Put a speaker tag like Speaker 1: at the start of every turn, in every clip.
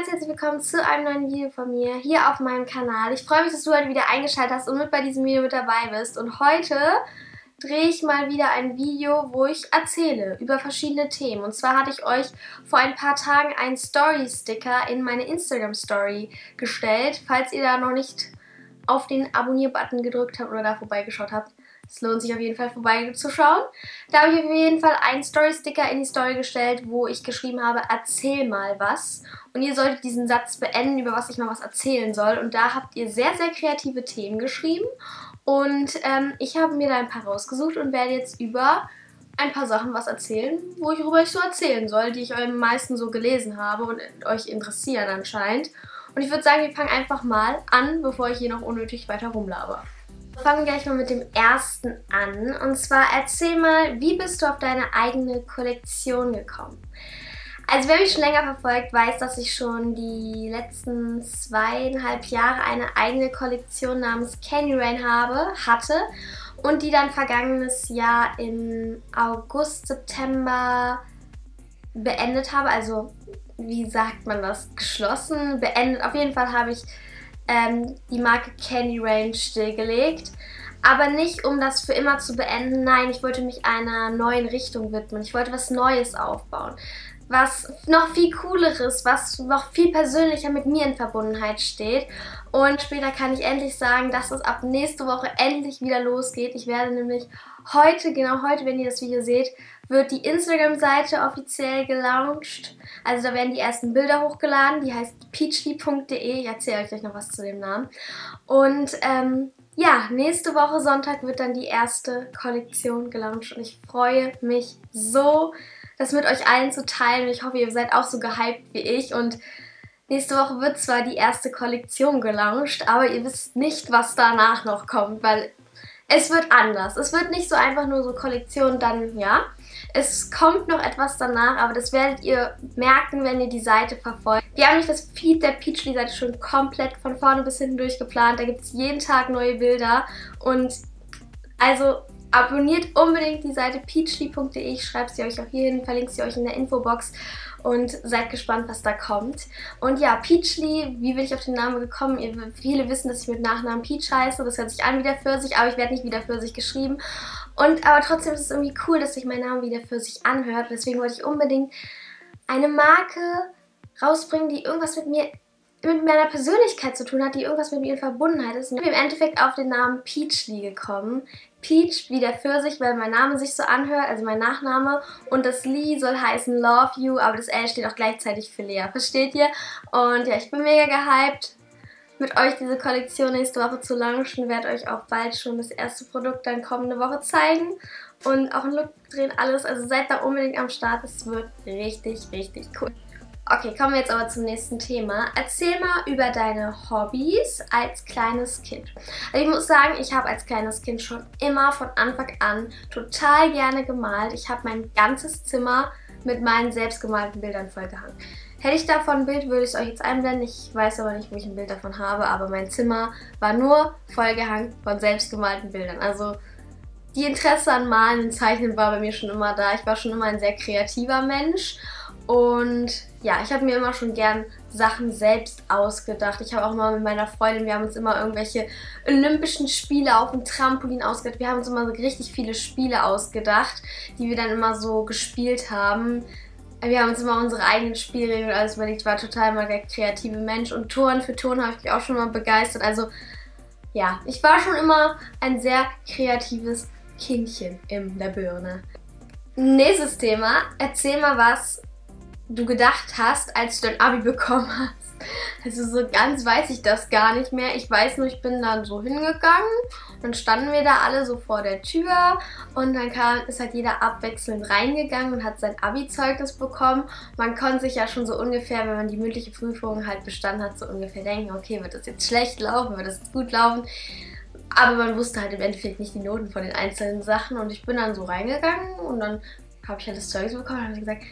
Speaker 1: ganz herzlich willkommen zu einem neuen Video von mir hier auf meinem Kanal. Ich freue mich, dass du heute wieder eingeschaltet hast und mit bei diesem Video mit dabei bist. Und heute drehe ich mal wieder ein Video, wo ich erzähle über verschiedene Themen. Und zwar hatte ich euch vor ein paar Tagen einen Story-Sticker in meine Instagram-Story gestellt. Falls ihr da noch nicht auf den Abonnier-Button gedrückt habt oder da vorbeigeschaut habt, es lohnt sich auf jeden Fall vorbeizuschauen. Da habe ich auf jeden Fall einen Story-Sticker in die Story gestellt, wo ich geschrieben habe, erzähl mal was. Und ihr solltet diesen Satz beenden, über was ich mal was erzählen soll. Und da habt ihr sehr, sehr kreative Themen geschrieben. Und ich habe mir da ein paar rausgesucht und werde jetzt über ein paar Sachen was erzählen, worüber ich so erzählen soll, die ich am meisten so gelesen habe und euch interessieren anscheinend. Und ich würde sagen, wir fangen einfach mal an, bevor ich hier noch unnötig weiter rumlaber. Wir fangen gleich mal mit dem ersten an. Und zwar erzähl mal, wie bist du auf deine eigene Kollektion gekommen? Also wer mich schon länger verfolgt, weiß, dass ich schon die letzten 2,5 Jahre eine eigene Kollektion namens Candy Rain hatte und die dann vergangenes Jahr im August, September beendet habe. Also wie sagt man das? Geschlossen, beendet. Auf jeden Fall habe ich die Marke Candy Rain stillgelegt. Aber nicht, um das für immer zu beenden. Nein, ich wollte mich einer neuen Richtung widmen. Ich wollte was Neues aufbauen. Was noch viel Cooleres, was noch viel persönlicher mit mir in Verbundenheit steht. Und später kann ich endlich sagen, dass es ab nächste Woche endlich wieder losgeht. Ich werde nämlich heute, genau heute, wenn ihr das Video seht, wird die Instagram-Seite offiziell gelauncht. Also da werden die ersten Bilder hochgeladen. Die heißt peachly.de. Ich erzähle euch gleich noch was zu dem Namen. Und ja, nächste Woche Sonntag wird dann die erste Kollektion gelauncht. Und ich freue mich so, das mit euch allen zu teilen. Ich hoffe, ihr seid auch so gehypt wie ich. Und nächste Woche wird zwar die erste Kollektion gelauncht, aber ihr wisst nicht, was danach noch kommt, weil es wird anders. Es wird nicht so einfach nur so Kollektion, dann ja. Es kommt noch etwas danach, aber das werdet ihr merken, wenn ihr die Seite verfolgt. Wir haben nämlich das Feed der Peachly-Seite schon komplett von vorne bis hinten durchgeplant. Da gibt es jeden Tag neue Bilder und also abonniert unbedingt die Seite peachly.de. Ich schreibe sie euch auch hier hin, verlinke sie euch in der Infobox und seid gespannt, was da kommt. Und ja, Peachly, wie bin ich auf den Namen gekommen? Viele wissen, dass ich mit Nachnamen Peach heiße. Das hört sich an wie der Pfirsich, aber ich werde nicht wie der Pfirsich geschrieben. Aber trotzdem ist es irgendwie cool, dass sich mein Name wie der Pfirsich anhört. Deswegen wollte ich unbedingt eine Marke rausbringen, die irgendwas mit meiner Persönlichkeit zu tun hat, die irgendwas mit mir in Verbundenheit ist. Und ich bin im Endeffekt auf den Namen Peachly gekommen. Peach wie der Pfirsich, weil mein Name sich so anhört, also mein Nachname. Und das Lee soll heißen Love You, aber das L steht auch gleichzeitig für Lea. Versteht ihr? Und ja, ich bin mega gehypt, mit euch diese Kollektion nächste Woche zu launchen. Werde euch auch bald schon das erste Produkt dann kommende Woche zeigen. Und auch ein Look drehen, alles. Also seid da unbedingt am Start. Es wird richtig, richtig cool. Okay, kommen wir jetzt aber zum nächsten Thema. Erzähl mal über deine Hobbys als kleines Kind. Also ich muss sagen, ich habe als kleines Kind schon immer von Anfang an total gerne gemalt. Ich habe mein ganzes Zimmer mit meinen selbstgemalten Bildern vollgehangen. Hätte ich davon ein Bild, würde ich es euch jetzt einblenden. Ich weiß aber nicht, wo ich ein Bild davon habe, aber mein Zimmer war nur vollgehangen von selbstgemalten Bildern. Also die Interesse an Malen und Zeichnen war bei mir schon immer da. Ich war schon immer ein sehr kreativer Mensch. Und ja, ich habe mir immer schon gern Sachen selbst ausgedacht. Ich habe auch mal mit meiner Freundin, wir haben uns immer irgendwelche olympischen Spiele auf dem Trampolin ausgedacht. Wir haben uns immer so richtig viele Spiele ausgedacht, die wir dann immer so gespielt haben. Wir haben uns immer unsere eigenen Spielregeln und alles überlegt. Ich war total mal der kreative Mensch. Und für Turnen habe ich mich auch schon mal begeistert. Also ja, ich war schon immer ein sehr kreatives Kindchen in der Birne. Nächstes Thema. Erzähl mal, was du gedacht hast, als du dein Abi bekommen hast. Also so ganz weiß ich das gar nicht mehr. Ich weiß nur, ich bin dann so hingegangen. Dann standen wir da alle so vor der Tür und dann ist halt jeder abwechselnd reingegangen und hat sein Abi-Zeugnis bekommen. Man konnte sich ja schon so ungefähr, wenn man die mündliche Prüfung halt bestanden hat, so ungefähr denken, okay, wird das jetzt schlecht laufen, wird das jetzt gut laufen? Aber man wusste halt im Endeffekt nicht die Noten von den einzelnen Sachen und ich bin dann so reingegangen und dann habe ich halt das Zeugnis bekommen und habe gesagt,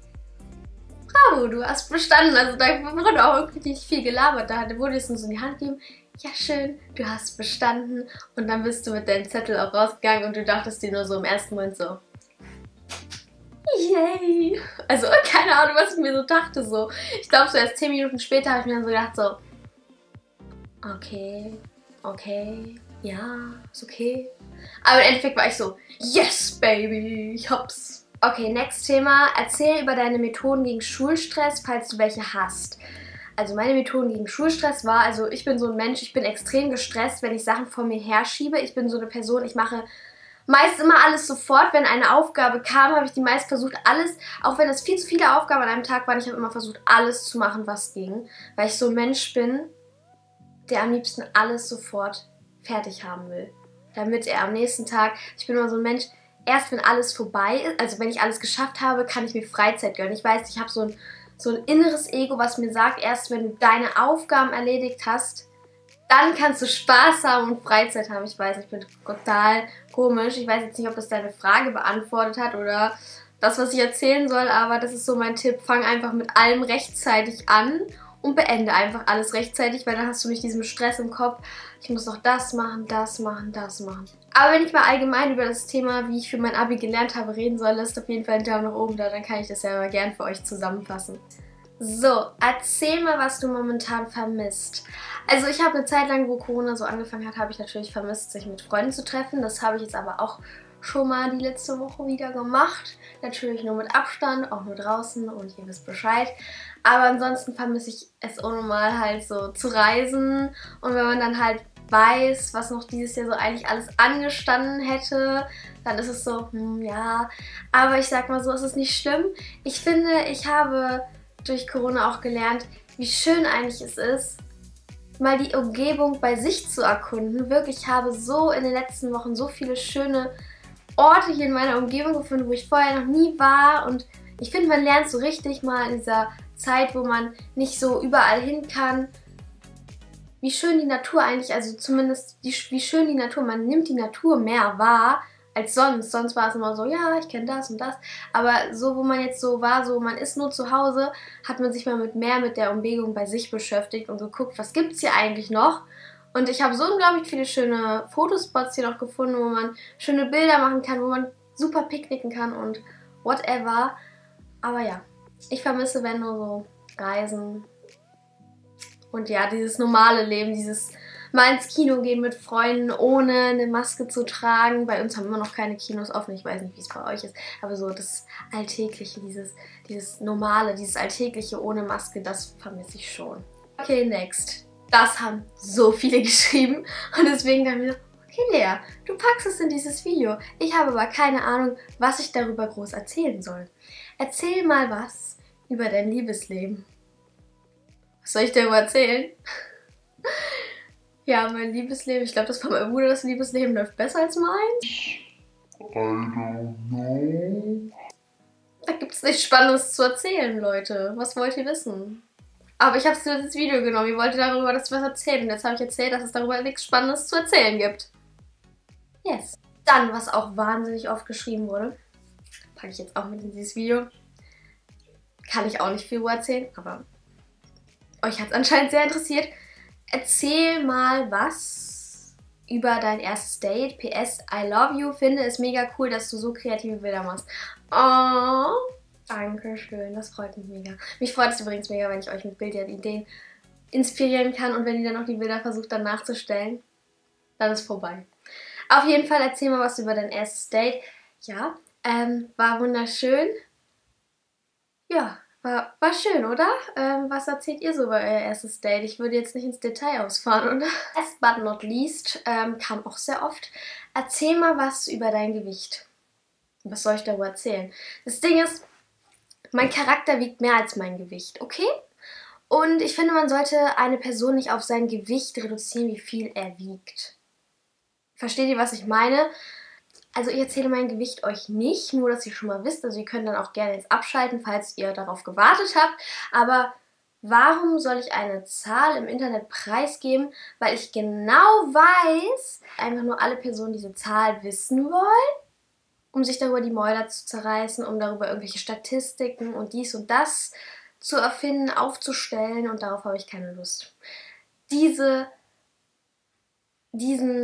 Speaker 1: bravo, du hast bestanden. Also da wurde auch irgendwie nicht viel gelabert. Da wurde es nur so in die Hand gegeben. Ja, schön, du hast bestanden. Und dann bist du mit deinem Zettel auch rausgegangen und du dachtest dir nur so im ersten Moment so, yay. Also keine Ahnung, was ich mir so dachte. So. Ich glaube, so erst 10 Minuten später habe ich mir dann so gedacht, so, okay, ja, ist okay. Aber im Endeffekt war ich so, yes, baby, ich hab's. Okay, next Thema. Erzähl über deine Methoden gegen Schulstress, falls du welche hast. Also meine Methoden gegen Schulstress war, also ich bin so ein Mensch, ich bin extrem gestresst, wenn ich Sachen vor mir herschiebe. Ich bin so eine Person, ich mache meist immer alles sofort. Wenn eine Aufgabe kam, habe ich die meist versucht, alles, auch wenn es viel zu viele Aufgaben an einem Tag waren, ich habe immer versucht, alles zu machen, was ging. Weil ich so ein Mensch bin, der am liebsten alles sofort fertig haben will. Damit er am nächsten Tag, ich bin immer so ein Mensch, erst wenn alles vorbei ist, also wenn ich alles geschafft habe, kann ich mir Freizeit gönnen. Ich weiß, ich habe so ein inneres Ego, was mir sagt, erst wenn du deine Aufgaben erledigt hast, dann kannst du Spaß haben und Freizeit haben. Ich weiß, ich bin total komisch. Ich weiß jetzt nicht, ob das deine Frage beantwortet hat oder das, was ich erzählen soll, aber das ist so mein Tipp. Fang einfach mit allem rechtzeitig an und beende einfach alles rechtzeitig, weil dann hast du nicht diesen Stress im Kopf. Ich muss noch das machen, das machen, das machen. Aber wenn ich mal allgemein über das Thema, wie ich für mein Abi gelernt habe, reden soll, lasst auf jeden Fall einen Daumen nach oben da, dann kann ich das ja mal gern für euch zusammenfassen. So, erzähl mal, was du momentan vermisst. Also ich habe eine Zeit lang, wo Corona so angefangen hat, habe ich natürlich vermisst, sich mit Freunden zu treffen. Das habe ich jetzt aber auch schon mal die letzte Woche wieder gemacht. Natürlich nur mit Abstand, auch nur draußen und ihr wisst Bescheid. Aber ansonsten vermisse ich es unnormal halt so zu reisen. Und wenn man dann halt weiß, was noch dieses Jahr so eigentlich alles angestanden hätte, dann ist es so, ja. Aber ich sag mal so, es ist nicht schlimm. Ich finde, ich habe durch Corona auch gelernt, wie schön eigentlich es ist, mal die Umgebung bei sich zu erkunden. Wirklich, ich habe so in den letzten Wochen so viele schöne Orte hier in meiner Umgebung gefunden, wo ich vorher noch nie war. Und ich finde, man lernt so richtig mal in dieser Zeit, wo man nicht so überall hin kann, wie schön die Natur eigentlich, also zumindest wie schön die Natur, man nimmt die Natur mehr wahr als sonst. Sonst war es immer so, ja, ich kenne das und das. Aber so, wo man jetzt so war, so man ist nur zu Hause, hat man sich mal mehr mit der Umgebung bei sich beschäftigt und geguckt, was gibt es hier eigentlich noch. Und ich habe so unglaublich viele schöne Fotospots hier noch gefunden, wo man schöne Bilder machen kann, wo man super picknicken kann und whatever. Aber ja, ich vermisse, wenn nur so Reisen und ja, dieses normale Leben, dieses mal ins Kino gehen mit Freunden, ohne eine Maske zu tragen. Bei uns haben immer noch keine Kinos offen. Ich weiß nicht, wie es bei euch ist. Aber so das Alltägliche, dieses Normale, dieses Alltägliche ohne Maske, das vermisse ich schon. Okay, next. Das haben so viele geschrieben. Und deswegen dann wieder, okay, Lea, du packst es in dieses Video. Ich habe aber keine Ahnung, was ich darüber groß erzählen soll. Erzähl mal was über dein Liebesleben. Was soll ich darüber erzählen? Ja, mein Liebesleben, ich glaube, das von meinem Bruder, das Liebesleben läuft besser als meins. I don't know. Da gibt es nichts Spannendes zu erzählen, Leute. Was wollt ihr wissen? Aber ich habe es für das Video genommen. Ich wollte darüber was erzählen. Und jetzt habe ich erzählt, dass es darüber nichts Spannendes zu erzählen gibt. Yes. Dann, was auch wahnsinnig oft geschrieben wurde, packe ich jetzt auch mit in dieses Video. Kann ich auch nicht viel erzählen, aber euch hat es anscheinend sehr interessiert. Erzähl mal was über dein erstes Date. PS, I love you. Finde es mega cool, dass du so kreative Bilder machst. Oh, danke schön. Das freut mich mega. Mich freut es übrigens mega, wenn ich euch mit Bildideen inspirieren kann. Und wenn ihr dann noch die Bilder versucht, dann nachzustellen, dann ist vorbei. Auf jeden Fall erzähl mal was über dein erstes Date. Ja, war wunderschön. Ja. War schön, oder? Was erzählt ihr so über euer erstes Date? Ich würde jetzt nicht ins Detail ausfahren, oder? Last but not least, kam auch sehr oft. Erzähl mal was über dein Gewicht. Was soll ich darüber erzählen? Das Ding ist, mein Charakter wiegt mehr als mein Gewicht, okay? Und ich finde, man sollte eine Person nicht auf sein Gewicht reduzieren, wie viel er wiegt. Versteht ihr, was ich meine? Also ich erzähle mein Gewicht euch nicht, nur dass ihr schon mal wisst. Also ihr könnt dann auch gerne jetzt abschalten, falls ihr darauf gewartet habt. Aber warum soll ich eine Zahl im Internet preisgeben? Weil ich genau weiß, einfach nur alle Personen diese Zahl wissen wollen, um sich darüber die Mäuler zu zerreißen, um darüber irgendwelche Statistiken und dies und das zu erfinden, aufzustellen. Und darauf habe ich keine Lust. Diesen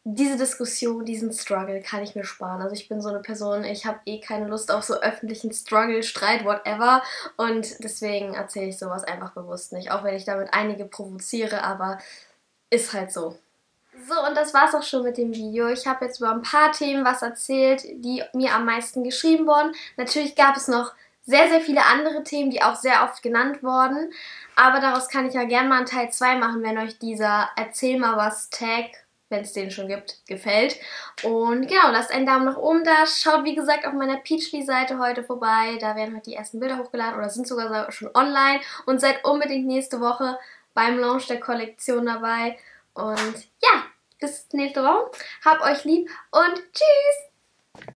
Speaker 1: diese Diskussion, diesen Struggle kann ich mir sparen. Also ich bin so eine Person, ich habe eh keine Lust auf so öffentlichen Struggle, Streit, whatever. Und deswegen erzähle ich sowas einfach bewusst nicht. Auch wenn ich damit einige provoziere, aber ist halt so. So, und das war's auch schon mit dem Video. Ich habe jetzt über ein paar Themen was erzählt, die mir am meisten geschrieben wurden. Natürlich gab es noch sehr, sehr viele andere Themen, die auch sehr oft genannt wurden. Aber daraus kann ich ja gerne mal einen Teil 2 machen, wenn euch dieser Erzähl mal was Tag, wenn es den schon gibt, gefällt. Und genau, lasst einen Daumen nach oben da. Schaut wie gesagt auf meiner Peachly-Seite heute vorbei. Da werden heute die ersten Bilder hochgeladen oder sind sogar schon online. Und seid unbedingt nächste Woche beim Launch der Kollektion dabei. Und ja, bis nächste Woche. Habt euch lieb und tschüss!